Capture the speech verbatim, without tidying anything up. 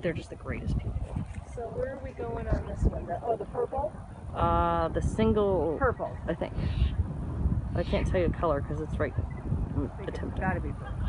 they're just the greatest people. So where are we going on this one? The, oh, the purple? Uh, the single... Purple. I think. I can't tell you the color because it's right I think it's attempted. gotta be purple.